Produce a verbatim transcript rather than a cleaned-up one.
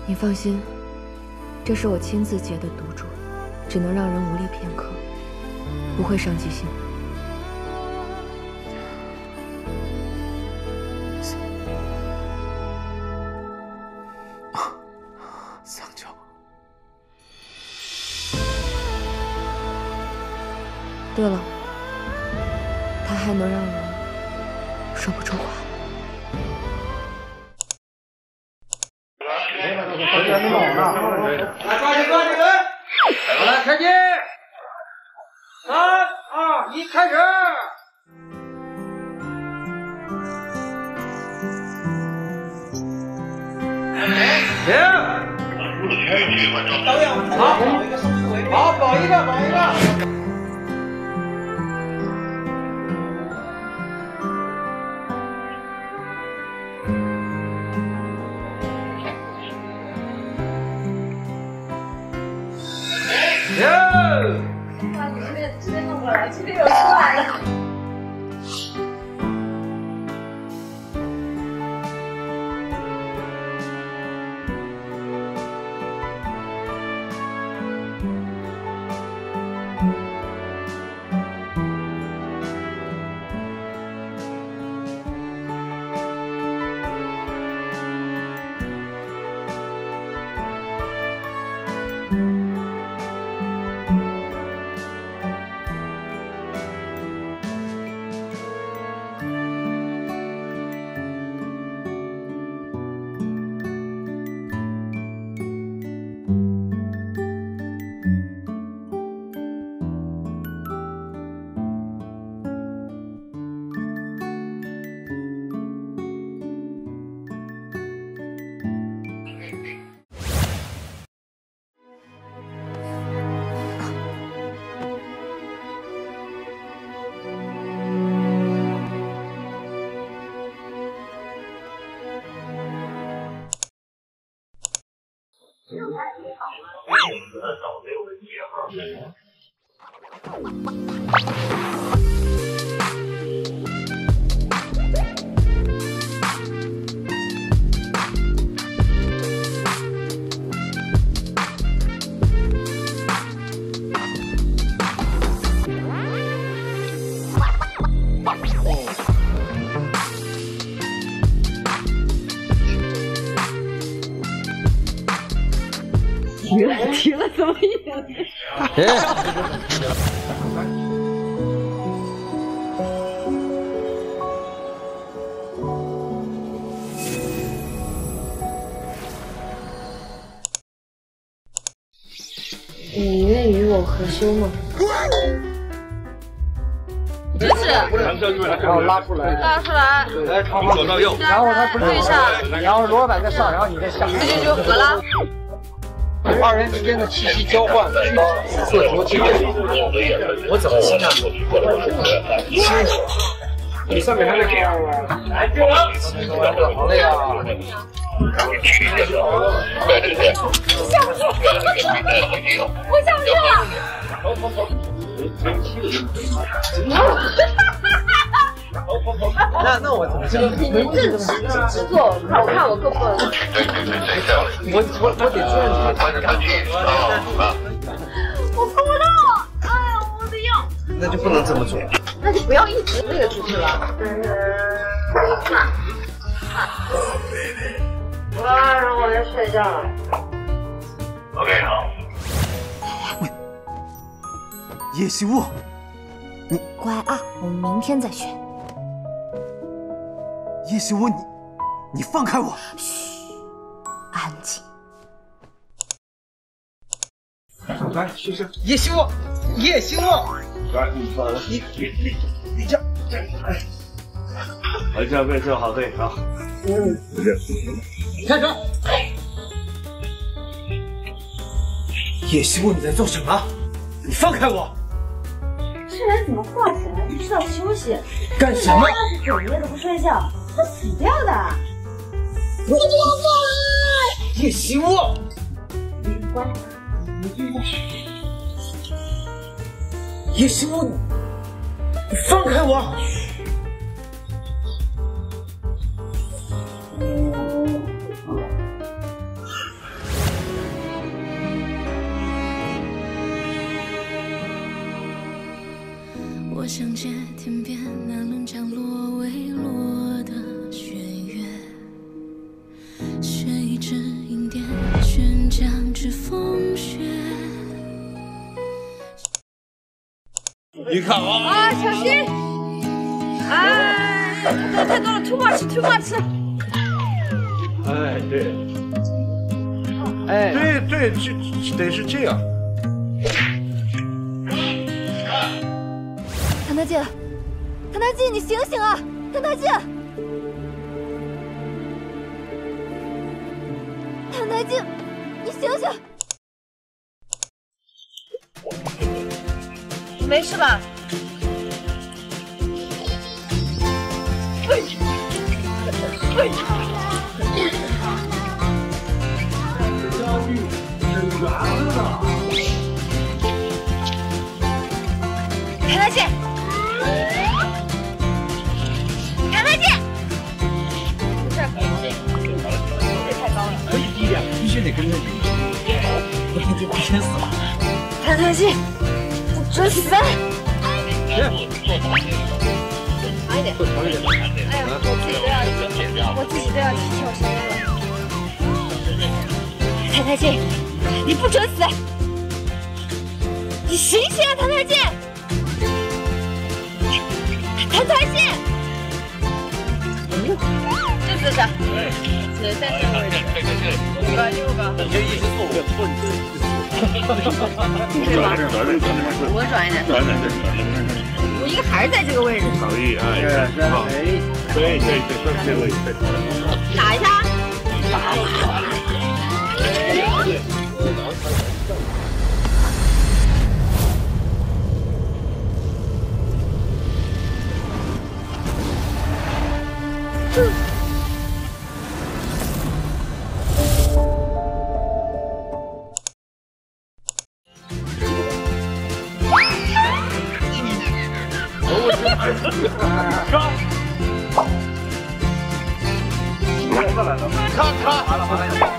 你放心，这是我亲自结的赌注，只能让人无力片刻，不会伤及性命。 桑娇， 对了，他还能让人说不出话。 来，抓紧抓紧！好了，开机！三二一，开始！停！导演，好，保一个收视为好，保一个，保一个。 把你这边这边弄过来，这边有出来了。 提了提了，怎么意思？ 你愿与我合修吗？ 就是， 然后拉出来， 拉出来， 来从左到右，然后它不是对上， 然后罗板在上，然后你在下， 这就就合了。 二人之间的气息交换，做多接我怎么亲啊？你上面还得这样吗？好累啊！ 下不去，我下不去了。 那那我怎么这你你正直正直做，我看我够不够。 我我我得转你。 我做不到，哎呀，我的腰。 那就不能这么做。 那就不要一直那个姿势了。嗯，晚上我要睡觉了。 OK， 好。喂，叶希雾，你乖啊，我们明天再选。 叶希雾，你你放开我！ 嘘，安静。 来，学生，叶希雾，叶希雾，来，你你你你这这，哎， 好，这样变色好，可以啊。 嗯，开始。 叶希雾，你在做什么？你放开我！ 这人怎么挂起来不知道休息？ 干什么？ 要是整夜都不睡觉，会死掉的。 我不放！叶希雾， 乖， 叶希雾，你放开我！ 想借天边那轮降落未落的弦乐，学一支银蝶，悬江之风雪。 你看啊！ 啊，小心！哎，太太多了 ，too much，too much。 哎，对， 哎， 对对，这得是这样。 唐大姐，唐大姐，你醒醒啊！唐大姐，唐大姐，你醒醒！ 没事吧？唐大姐，唐大姐，这这太高了， 可以低点，必须得跟着你，不然就危险死了。 唐大姐，不准死！长一点，哎呀，我自己都要，我自己都要提跳绳了。唐大姐，你不准死！你醒醒啊，唐大姐！唐大姐，这姿势，是在这个位置，五个六个， 你这一直做个错，你对吧？我转一点， 转转转。 我应该还是在这个位置。 可以，哎，好，对对对，就是这个位置。 打一下。 咔咔。